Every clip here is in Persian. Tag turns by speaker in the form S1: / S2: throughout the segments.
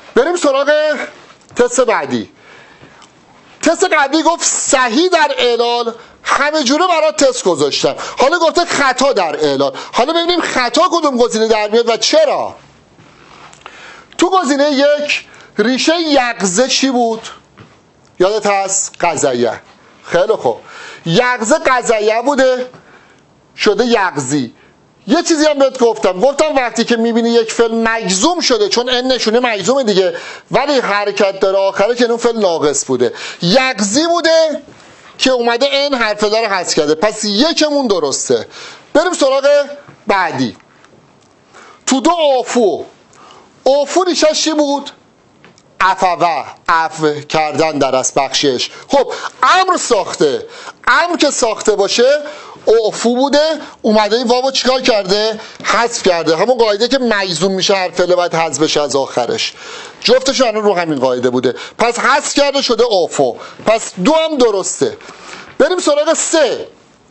S1: بریم سراغ تست بعدی. تست قبلی گفت صحیح در اعلال، همه جوره برای تست گذاشتم. حالا گفته خطا در اعلال. حالا ببینیم خطا کدوم گزینه در میاد و چرا. تو گزینه یک ریشه یغزه چی بود؟ یادت هست؟ قضیه. خیلی خوب، یغزه قضیه بوده شده یغزی. یه چیزی هم بهت گفتم وقتی که میبینی یک فعل مجزوم شده، چون ان نشونه مجزومه دیگه، ولی حرکت داره آخره، که اون فعل ناقص بوده، یغزی بوده که اومده ان حرف داره حذف کرده. پس یکمون درسته. بریم سراغ بعدی. تو دو آفو ریشش چی بود؟ عفوه، عفو کردن در از بخشش. خب امر ساخته، امر که ساخته باشه آفو بوده، اومده این واو چیکار کرده؟ حذف کرده. همون قاعده که مجزوم میشه هر فعل باید حذف بشه از آخرش. جفتش الان رو همین قاعده بوده، پس حذف کرده شده آفو. پس دو هم درسته. بریم سراغ سه.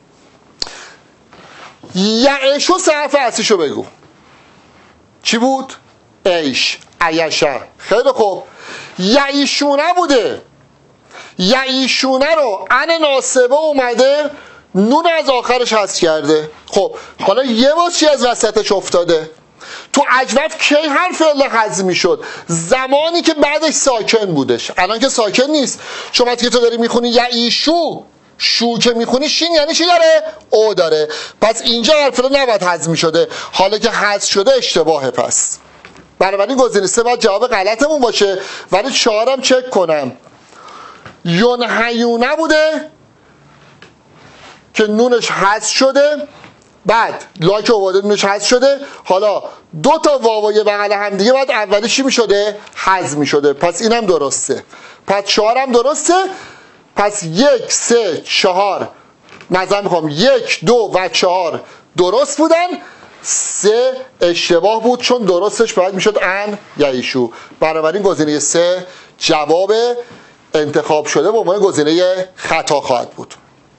S1: یعشو حرف اصلیشو بگو. چی بود؟ ایش، عیشه. خیلی خوب، یعیشونه بوده، یعیشونه رو ان ناسبه اومده نون از آخرش حذف کرده. خب حالا یه باز چی از وسطش افتاده؟ تو اجوف کی هر فعل حذف میشد؟ زمانی که بعدش ساکن بودش. الان که ساکن نیست. چون وقتی که تو داری میخونی یعیشو، شو که میخونی شین یعنی چی داره؟ او داره. پس اینجا هر فعل نباید حذف میشده، حالا که حذف شده اشتباهه. پس بنابراین گزینه سه باید جواب غلطمون باشه. ولی چهارم چک کنم. ینهیونه بوده که نونش حذف شده، بعد لاک اوورده نونش حذف شده. حالا دو تا واوای بغل هم دیگه بعد اولی چی میشده؟ حذف میشده. پس اینم درسته. پس چهارم درسته. پس 1 3 4 نظر میخوام 1 2 و 4 درست بودن، 3 اشتباه بود چون درستش باید میشد ان یعیشو. بنابراین گزینه 3 جواب انتخاب شده به عنوان گزینه خطا خواهد بود.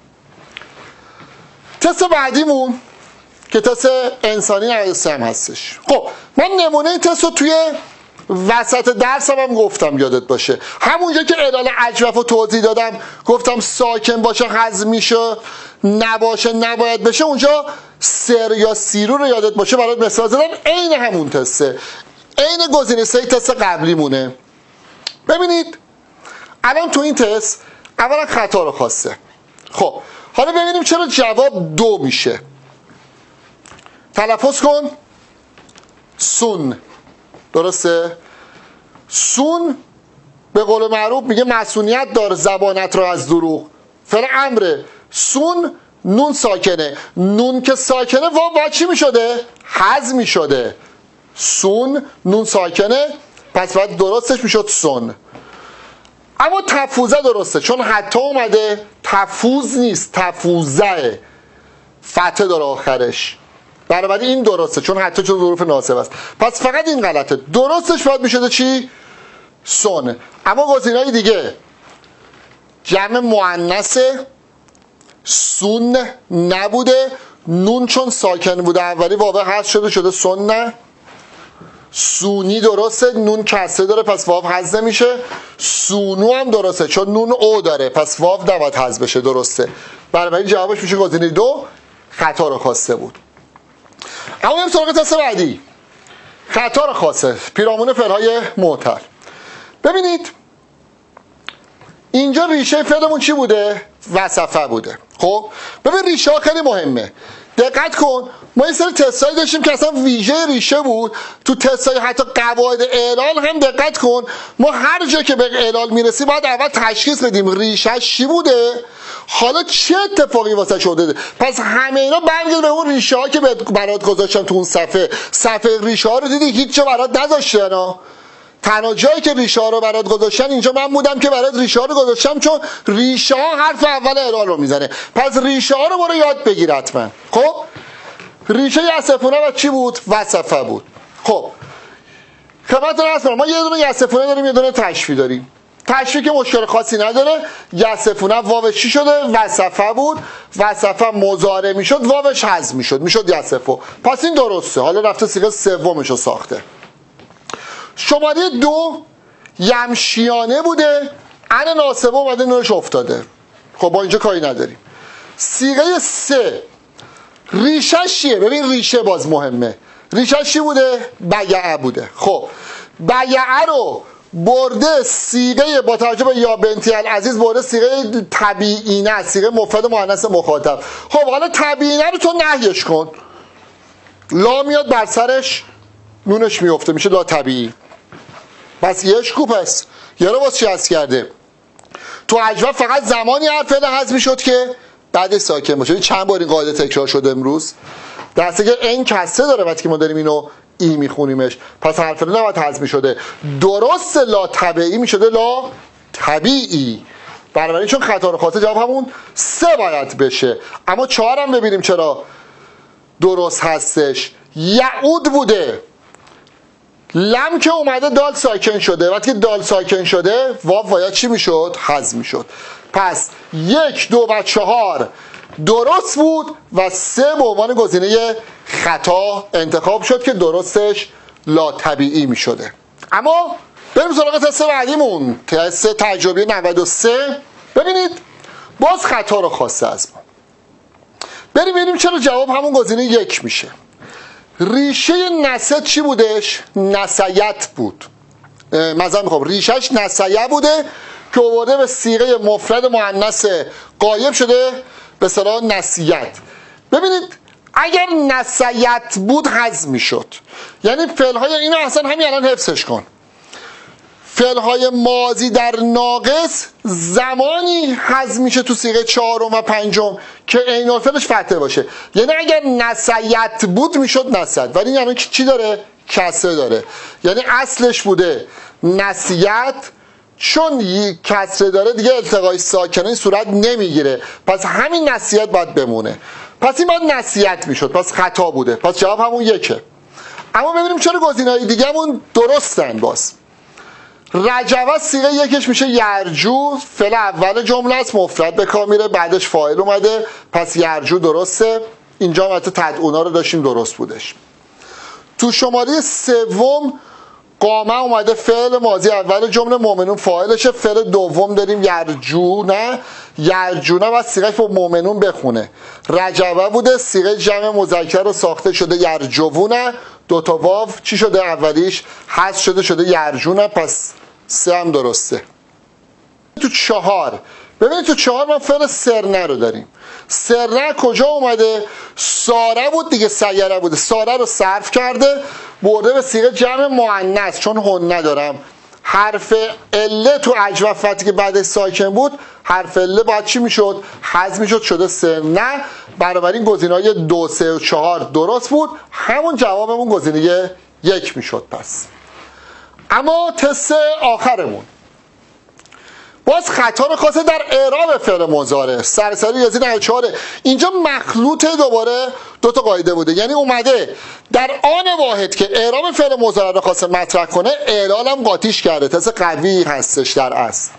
S1: تست بعدیمون که تست انسانی 93 هم هستش. خب من نمونه تست رو توی وسط درسم هم گفتم یادت باشه. همونجا که اعلال اجوف رو توضیح دادم گفتم ساکن باشه حذف میشه، نباشه نباید بشه. اونجا سر یا سیرو رو یادت باشه برات مثال زدم. عین همون تسته، عین گزینه 3 تست قبلی مونه. ببینید الان تو این تست اولا خطا رو خواسته. خب حالا ببینیم چرا جواب 2 میشه. تلفظ کن. سون. درسته؟ سون به قول معروف میگه مسئولیت داره زبانت رو از دروغ. فعل امره. سون نون ساکنه، نون که ساکنه واو با چی میشده؟ حذف میشده. سون نون ساکنه، پس باید درستش میشد سون. اما تفوزه درسته چون حتی اومده، تفوز نیست تفوزه، فتحه داره آخرش. بنابراین این درسته چون حتی چون ظروف ناسب است. پس فقط این غلطه. درستش باید میشده چی؟ سون. اما گزینه‌های دیگه جمع مؤنثه، سون نبوده، نون چون ساکن بوده اولی واو حذف شده سون نه. سونی درسته، نون کسره داره پس واو حذف نمیشه. سونو هم درسته چون نون او داره پس واو نباید حذف بشه. درسته. بنابراین جوابش میشه گزینه 2 خطا رو خواسته بود. اما بریم سراغ تست بعدی. خطا رو خواسته پیرامون فعل‌های معتل. ببینید اینجا ریشه فعلمون چی بوده؟ وصفه بوده. خب ببین ریشه ها خیلی مهمه، دقت کن. ما یه سری تستایی داشتیم که اصلا ویژه ریشه بود. تو تستای حتی قواعد اعلال هم دقت کن، ما هر جا که به اعلال میرسیم باید اول تشخیص بدیم ریشه‌اش چی بوده، حالا چه اتفاقی واسه شده. پس همه اینا برمیگرده به اون ریشه ها که برات گذاشتم تو اون صفحه ریشه ها رو دیدی هیچ جا برات نذاشتن. تنها جایی که ریشه ها رو برات گذاشتن اینجا من بودم که برات ریشه ها رو گذاشتم، چون ریشه ها حرف اول اعلال رو میزنه. پس ریشه ها رو برو یاد بگیر حتما. خب ریشه یسفونه و چی بود؟ وصفه بود. خب خدمتتون عرض کنم ما یه دونه یسفونه داریم یه دونه تشفی داریم. تشفی که مشکل خاصی نداره. یسفونه واو چی شده؟ وصفه بود. وصفه مضارع میشد واوش حذف میشد یسفو. پس این درسته. حالا رفته صیغه سومش رو ساخته. شماره 2 یمشیانه بوده، ان ناسبه اومده نونش افتاده. خب با اینجا کاری نداریم. صیغه 3 ریشش چیه؟ ببین ریشه باز مهمه. ریشش چی بوده؟ بیعه بوده. خب بیعه رو برده صیغه با توجه به یا بنتی العزیز برده صیغه طبیعینه، صیغه مفرد مؤنث مخاطب. خب حالا طبیعینه رو تو نهیش کن، لا میاد بر سرش نونش میفته میشه لا طبیعی. پس یهش کو پس یه رو باز چی هست کرده؟ تو اجوف فقط زمانی حرف فعل حذف میشد که بعد ساکن باشه. چند بار این قاعده تکرار شده امروز؟ درسته که این کسره داره وقتی که ما داریم اینو ای میخونیمش، پس حرف فعل نباید حذف میشده. درست لا طبیعی میشده لا طبیعی. بنابراین چون خطا رو خواسته جواب همون 3 باید بشه. اما 4 هم ببینیم چرا درست هستش. یعود بوده، لم که اومده دال ساکن شده، وقتی که دال ساکن شده واو باید چی میشد؟ حذف میشد. پس 1 2 و 4 درست بود و 3 به عنوان گزینه خطا انتخاب شد که درستش لا طبیعی میشده. اما بریم سراغ تست بعدیمون، تست تجربی 93. ببینید باز خطا رو خواسته از ما. بریم ببینیم چرا جواب همون گزینه 1 میشه. ریشه نسه چی بودش؟ نسیت بود. مثلا میخوام ریشش نسیه بوده که آورده به صیغه مفرد مؤنث غایب شده به اصطلاح نسیت. ببینید اگر نسیت بود حذف میشد، یعنی فعلهای اینو اصلا همین الان حفظش کن. فعلهای ماضی در ناقص زمانی حذف میشه تو صیغه 4 و 5 که عین الفعلش فتحه باشه. یعنی اگر نسیت بود میشد نسیت، ولی یعنی چی داره؟ کسره داره. یعنی اصلش بوده نسیت، چون کسره داره دیگه التقای ساکنین صورت نمیگیره، پس همین نسیت باید بمونه. پس این باید نسیت میشد، پس خطا بوده. پس جواب همون 1. اما ببینیم چرا گزینه‌های دیگه‌مون درستن. باز رجوه صیغه 1 میشه یرجو، فعل اول جمله است، مفرد به کار میره، بعدش فاعل اومده، پس یرجو درسته. اینجا هم حتی تدعونا رو داشتیم درست بودش. تو شماره 3 قامه اومده فعل ماضی اول جمله، مؤمنون فاعلشه. فعل دوم داریم یرجونه و صیغه با مؤمنون بخونه. رجوه بوده، صیغه جمع مذکر رو ساخته شده یرجوونه. 2 تا واو چی شده؟ اولیش حذف شده یرجونه، پس 3 هم درسته. تو 4 ببینید تو 4 ما فعل سرنه رو داریم. سرنه کجا اومده؟ ساره بود دیگه، سیاره بوده. ساره رو صرف کرده برده به صیغه جمع مؤنث، چون هن ندارم. حرف اله تو اجوف وقتی که بعدش ساکن بود حرف اله باید چی میشد؟ حذف میشد، شده سرنه. بنابراین گزینه‌های 2 3 و 4 درست بود، همون جوابمون گزینه 1 میشد. پس اما تست آخرمون باز خطا رو خواسته در اعراب فعل مضارع. سرسری ریاضی 94. اینجا مخلوط دوباره 2 تا قاعده بوده، یعنی اومده در آن واحد که اعراب فعل مضارع رو خواسته مطرح کنه اعلال هم قاطیش کرده. تست قوی هستش در اصل.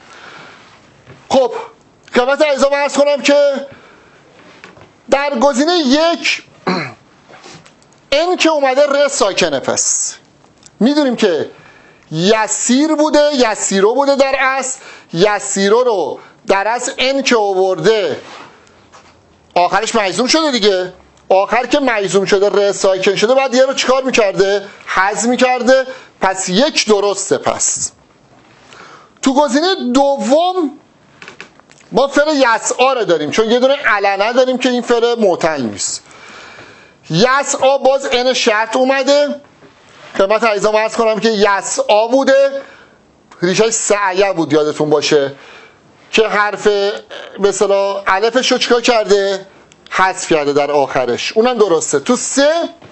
S1: خب خدمت عزیزان عرض کنم که در گزینه 1 این که اومده ر ساکنه، پس میدونیم که یسیر بوده، یسیرو بوده در اصل. یسیرو رو در اصل این که آورده آخرش مجزوم شده دیگه. آخر که مجزوم شده ر ساکن شده بعد یه رو چیکار میکرده؟ حذف میکرده. پس 1 درسته. پس تو گزینه دوم ما فعل یسعا رو داریم، چون یه دونه علنه داریم که این فعل معتل نیست. یسعا باز این شرط اومده. خدمت عزیزان عرض کنم که یسعا بوده، ریشش سعیه بود یادتون باشه، که حرف به اصطلاح الفش رو چیکار کرده؟ حذف کرده در آخرش، اونم درسته. تو 3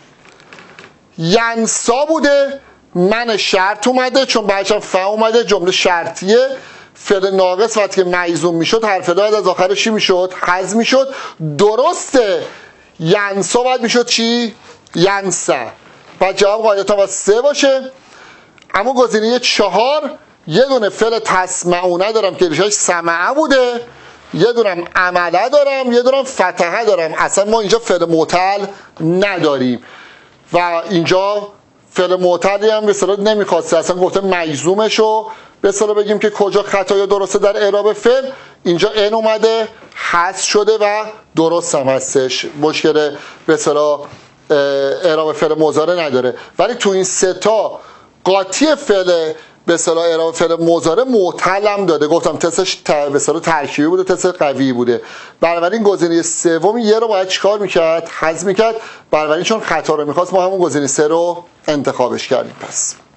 S1: ینسا بوده، من شرط اومده چون بعدش هم فا اومده، جمله شرطیه. فعل ناقص وقتی که مجزوم میشد حرف بعد از آخرش چی میشد؟ حذف میشد. درسته ینسا باید میشد چی؟ ینسا. بعد جواب قاعدتا باید 3 باشه. اما گزینه 4 یه دونه فعل تسمعونه دارم که ریشش سمعه بوده، یه دونم عمله دارم، یه دونم فتحه دارم. اصلا ما اینجا فعل معتل نداریم و اینجا فعل معتلی هم به اصطلاح نمیخواسته، اصلا گفته مجزومشو به اصطلاح بگیم که کجا خطا یا درسته در اعراب فعل. اینجا ان اومده حذف شده و درست هم هستش، مشکل به اصطلاح اعراب فعل مضارع نداره. ولی تو این سه تا قاطی فعل به اصطلاح اعراب فعل مضارع معتل هم داده. گفتم تستش به اصطلاح ترکیبی بوده، تست قوی بوده. بنابراین گزینه سوم یه رو باید چیکار میکرد؟ حذف میکرد. بنابراین چون خطا رو میخواست ما همون گزینه 3 رو انتخابش کردیم. پس